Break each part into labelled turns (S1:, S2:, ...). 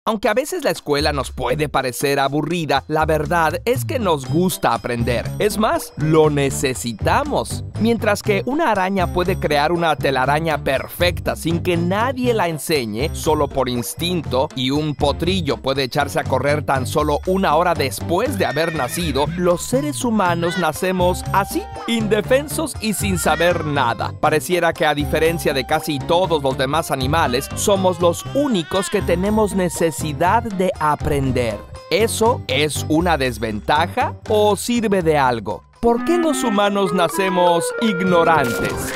S1: Aunque a veces la escuela nos puede parecer aburrida, la verdad es que nos gusta aprender. Es más, lo necesitamos. Mientras que una araña puede crear una telaraña perfecta sin que nadie la enseñe, solo por instinto, y un potrillo puede echarse a correr tan solo 1 hora después de haber nacido, los seres humanos nacemos así, indefensos y sin saber nada. Pareciera que a diferencia de casi todos los demás animales, somos los únicos que tenemos necesidad de aprender. ¿Eso es una desventaja o sirve de algo? ¿Por qué los humanos nacemos ignorantes?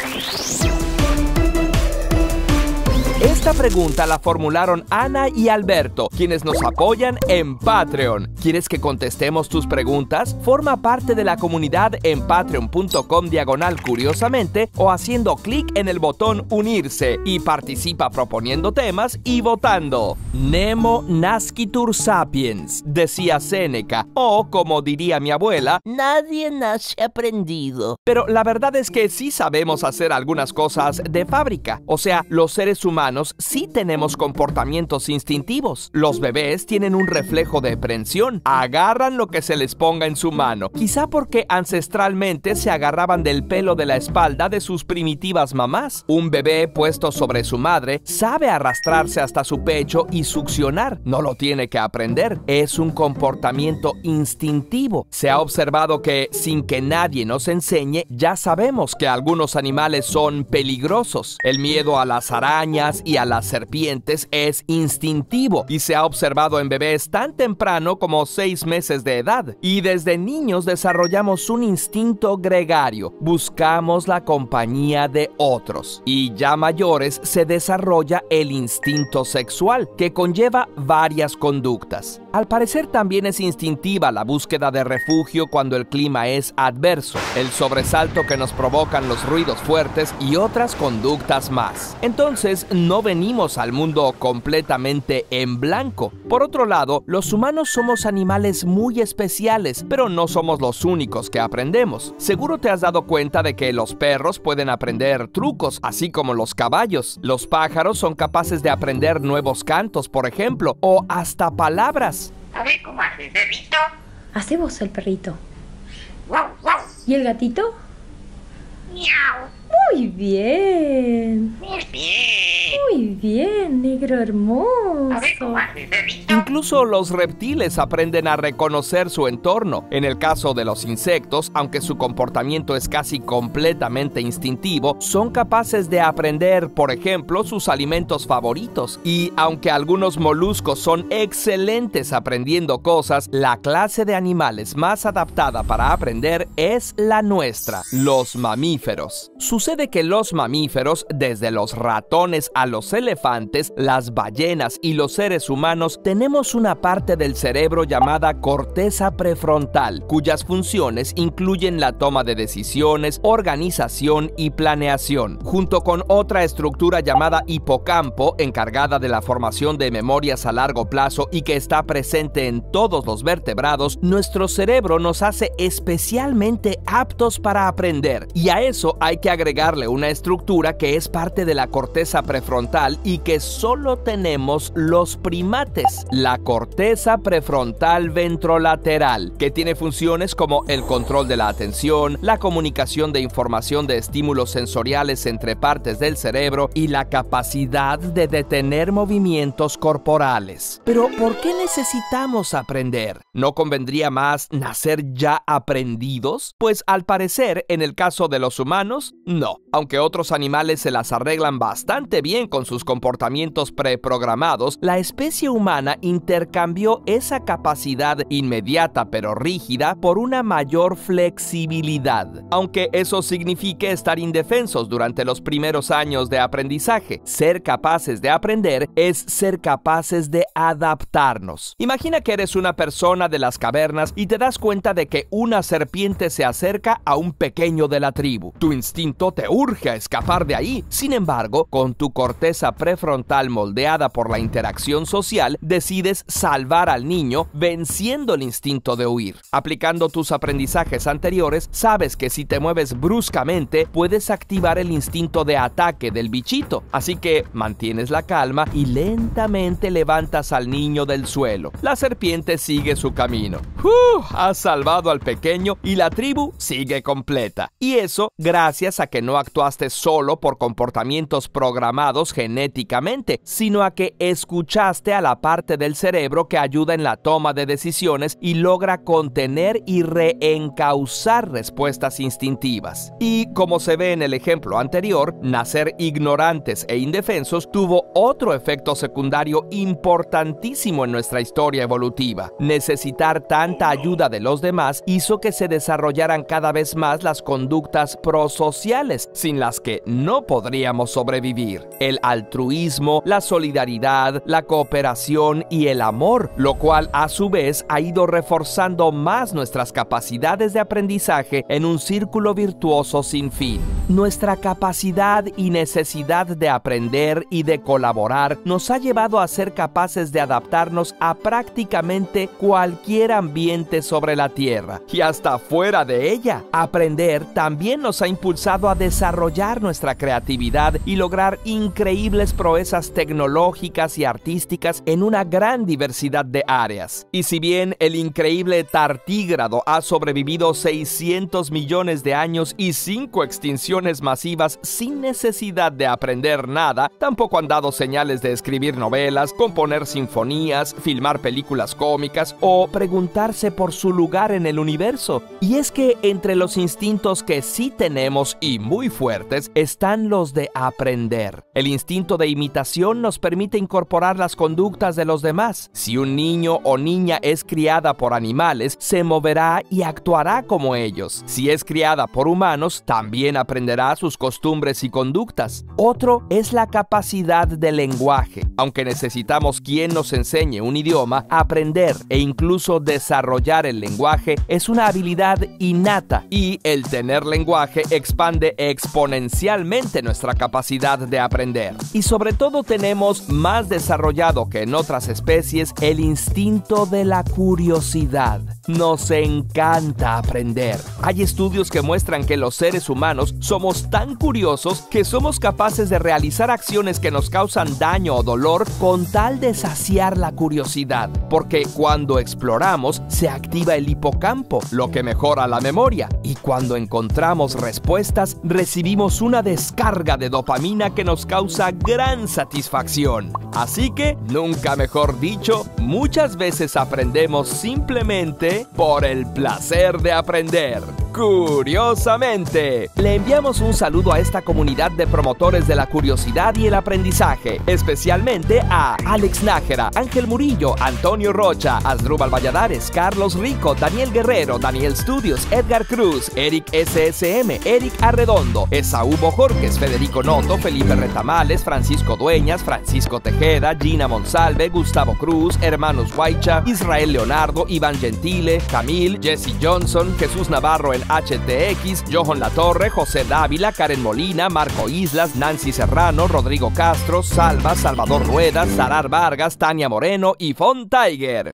S1: Esta pregunta la formularon Ana y Alberto, quienes nos apoyan en Patreon. ¿Quieres que contestemos tus preguntas? Forma parte de la comunidad en patreon.com/curiosamente o haciendo clic en el botón unirse y participa proponiendo temas y votando. Nemo nascitur sapiens, decía Séneca, o como diría mi abuela,
S2: nadie nace aprendido.
S1: Pero la verdad es que sí sabemos hacer algunas cosas de fábrica. O sea, los seres humanos sí tenemos comportamientos instintivos. Los bebés tienen un reflejo de prehensión. Agarran lo que se les ponga en su mano. Quizá porque ancestralmente se agarraban del pelo de la espalda de sus primitivas mamás. Un bebé puesto sobre su madre sabe arrastrarse hasta su pecho y succionar. No lo tiene que aprender. Es un comportamiento instintivo. Se ha observado que, sin que nadie nos enseñe, ya sabemos que algunos animales son peligrosos. El miedo a las arañas y a las serpientes es instintivo y se ha observado en bebés tan temprano como 6 meses de edad. Y desde niños desarrollamos un instinto gregario. Buscamos la compañía de otros. Y ya mayores se desarrolla el instinto sexual, que conlleva varias conductas. Al parecer también es instintiva la búsqueda de refugio cuando el clima es adverso, el sobresalto que nos provocan los ruidos fuertes y otras conductas más. Entonces, no venimos al mundo completamente en blanco. Por otro lado, los humanos somos animales muy especiales, pero no somos los únicos que aprendemos. Seguro te has dado cuenta de que los perros pueden aprender trucos, así como los caballos. Los pájaros son capaces de aprender nuevos cantos, por ejemplo, o hasta palabras.
S3: A ver cómo hace el perrito.
S4: Hace vos el perrito.
S3: Guau, guau.
S4: ¿Y el gatito?
S3: Miau.
S4: Muy bien.
S3: Muy bien.
S4: Muy bien, negro hermoso.
S3: A ver cómo hace el perrito.
S1: Incluso los reptiles aprenden a reconocer su entorno. En el caso de los insectos, aunque su comportamiento es casi completamente instintivo, son capaces de aprender, por ejemplo, sus alimentos favoritos. Y aunque algunos moluscos son excelentes aprendiendo cosas, la clase de animales más adaptada para aprender es la nuestra, los mamíferos. Sucede que los mamíferos, desde los ratones a los elefantes, las ballenas y los seres humanos, tenemos una parte del cerebro llamada corteza prefrontal, cuyas funciones incluyen la toma de decisiones, organización y planeación, junto con otra estructura llamada hipocampo, encargada de la formación de memorias a largo plazo y que está presente en todos los vertebrados. Nuestro cerebro nos hace especialmente aptos para aprender, y a eso hay que agregarle una estructura que es parte de la corteza prefrontal y que solo tenemos los primates, la corteza prefrontal ventrolateral, que tiene funciones como el control de la atención, la comunicación de información de estímulos sensoriales entre partes del cerebro y la capacidad de detener movimientos corporales. Pero, ¿por qué necesitamos aprender? ¿No convendría más nacer ya aprendidos? Pues al parecer, en el caso de los humanos, no. Aunque otros animales se las arreglan bastante bien con sus comportamientos preprogramados, la especie humana intercambió esa capacidad inmediata pero rígida por una mayor flexibilidad, aunque eso signifique estar indefensos durante los primeros años de aprendizaje. Ser capaces de aprender es ser capaces de adaptarnos. Imagina que eres una persona de las cavernas y te das cuenta de que una serpiente se acerca a un pequeño de la tribu. Tu instinto cerebro te urge a escapar de ahí. Sin embargo, con tu corteza prefrontal moldeada por la interacción social, decides salvar al niño venciendo el instinto de huir. Aplicando tus aprendizajes anteriores, sabes que si te mueves bruscamente, puedes activar el instinto de ataque del bichito. Así que mantienes la calma y lentamente levantas al niño del suelo. La serpiente sigue su camino. Has salvado al pequeño y la tribu sigue completa. Y eso gracias a que no actuaste solo por comportamientos programados genéticamente, sino a que escuchaste a la parte del cerebro que ayuda en la toma de decisiones y logra contener y reencauzar respuestas instintivas. Y como se ve en el ejemplo anterior, nacer ignorantes e indefensos tuvo otro efecto secundario importantísimo en nuestra historia evolutiva. Necesitar tanta ayuda de los demás hizo que se desarrollaran cada vez más las conductas prosociales, sin las que no podríamos sobrevivir. El altruismo, la solidaridad, la cooperación y el amor, lo cual a su vez ha ido reforzando más nuestras capacidades de aprendizaje en un círculo virtuoso sin fin. Nuestra capacidad y necesidad de aprender y de colaborar nos ha llevado a ser capaces de adaptarnos a prácticamente cualquier ambiente sobre la Tierra y hasta fuera de ella. Aprender también nos ha impulsado a desarrollar nuestra creatividad y lograr increíbles proezas tecnológicas y artísticas en una gran diversidad de áreas. Y si bien el increíble tardígrado ha sobrevivido 600 millones de años y 5 extinciones masivas sin necesidad de aprender nada, tampoco han dado señales de escribir novelas, componer sinfonías, filmar películas cómicas o preguntarse por su lugar en el universo. Y es que entre los instintos que sí tenemos y muy fuertes están los de aprender. El instinto de imitación nos permite incorporar las conductas de los demás. Si un niño o niña es criada por animales, se moverá y actuará como ellos. Si es criada por humanos, también aprenderá sus costumbres y conductas. Otro es la capacidad de lenguaje. Aunque necesitamos quien nos enseñe un idioma, aprender e incluso desarrollar el lenguaje es una habilidad innata, y el tener lenguaje expande exponencialmente nuestra capacidad de aprender. Y sobre todo tenemos más desarrollado que en otras especies el instinto de la curiosidad. Nos encanta aprender. Hay estudios que muestran que los seres humanos somos tan curiosos que somos capaces de realizar acciones que nos causan daño o dolor con tal de saciar la curiosidad, porque cuando exploramos se activa el hipocampo, lo que mejora la memoria, y cuando encontramos respuestas recibimos una descarga de dopamina que nos causa gran satisfacción. Así que, nunca mejor dicho, muchas veces aprendemos simplemente por el placer de aprender. Curiosamente, le enviamos un saludo a esta comunidad de promotores de la curiosidad y el aprendizaje, especialmente a Alex Nájera, Ángel Murillo, Antonio Rocha, Asdrúbal Valladares, Carlos Rico, Daniel Guerrero, Daniel Studios, Edgar Cruz, Eric SSM, Eric Arredondo, Esaú Bojorques, Federico Noto, Felipe Retamales, Francisco Dueñas, Francisco Tejeda, Gina Monsalve, Gustavo Cruz, Hermanos Guaycha, Israel Leonardo, Iván Gentile, Camil, Jesse Johnson, Jesús Navarro en HTX, Johan Latorre, José Dávila, Karen Molina, Marco Islas, Nancy Serrano, Rodrigo Castro, Salva, Salvador Ruedas, Sarar Vargas, Tania Moreno y Fon Tiger.